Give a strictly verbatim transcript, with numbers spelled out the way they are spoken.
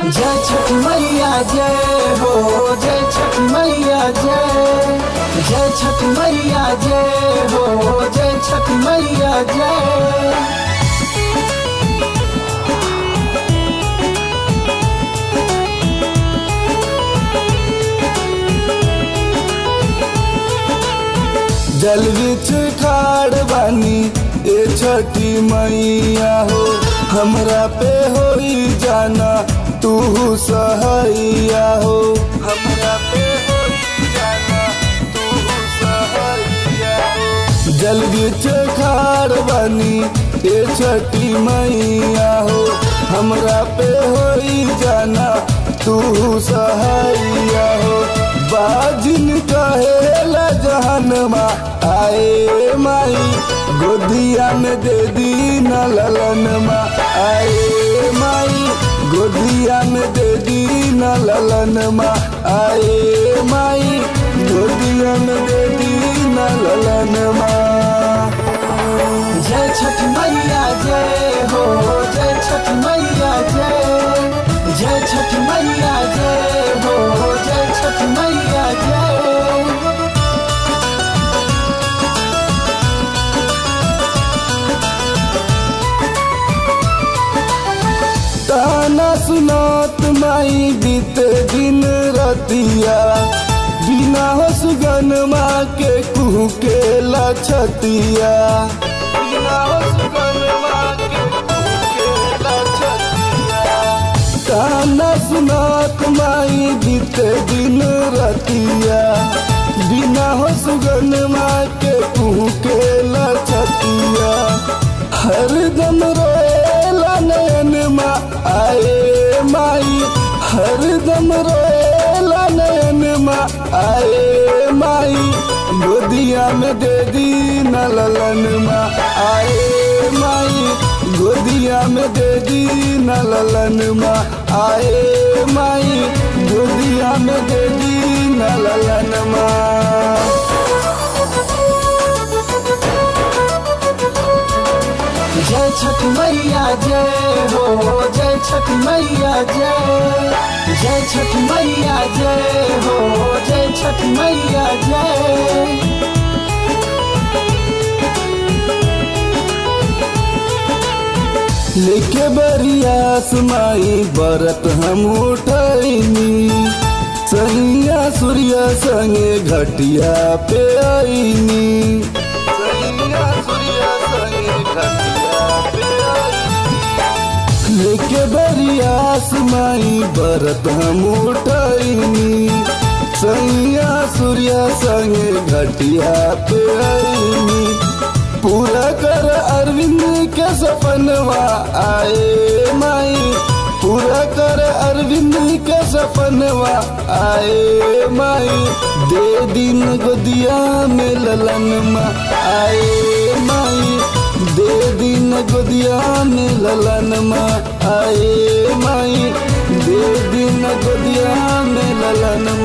जय छठ मैया जय हो, जय छठ मैया जय, जय छठ मैया जय हो, जय छठ मैया जय। जल बिच खाड़ बानी ए छठी मैया हो, हमरा पे होई जाना तू सहैया हो, हमरा पे होई जाना तू सहैया हो। जल बिच खाड़ बानी ए छठी मैया हो, हमरा पे होई जाना तू सहैया हो। बाजिन कहेला जहनमा आए माई, गोदिया में दे दी न ललन मा आए माई, गोदिया में दे दी न ललन मा आए माई, गोदिया में दे दी न ललन मा। जय छठ मैया जय हो, जय छठ मैया जय, जय छठ मैया जय हो, जय छठ मैया जय। ताना सुनात माई बीते दिन रतिया, बिना हो सुगन माँ के कुहू के लछतिया, बिना हो सुगन माँ के कुहू के लछतिया। ताना सुनात माई बीते दिन रतिया, बिना हो सुगन माँ के कुहू के लछतिया। हरदम रोएला नयन मा आए माई, हरदम रोएला नयन मा आए माई, गोदिया में दे दी न ललन मा आए माई, गोदिया में दे दी न ललन मा आए माई, गोदिया में दे दी न ललन मा। जय छठ मैया जय हो, जय छठ मैया जय, जय छठ मैया जय हो, जय छठ मैया जय। लेके बरियास माई बरत हम उठैनी, सैया सूर्य संगे घटिया पे आईनी, सैया सूर्य संगे घटिया पे आईनी। लेके बरियास माई बरत हम उठैनी, सैया सूर्य संगे घटिया पे आईनी। पूरा कर अरविंद के सपनवा आए माई, पूरा कर अरविंद के सपनवा आए माई, दे दिन गोदिया में ललन मा आए माई, दे दिन गोदिया में ललन मा आए माई, दे दिन गोदिया में ललन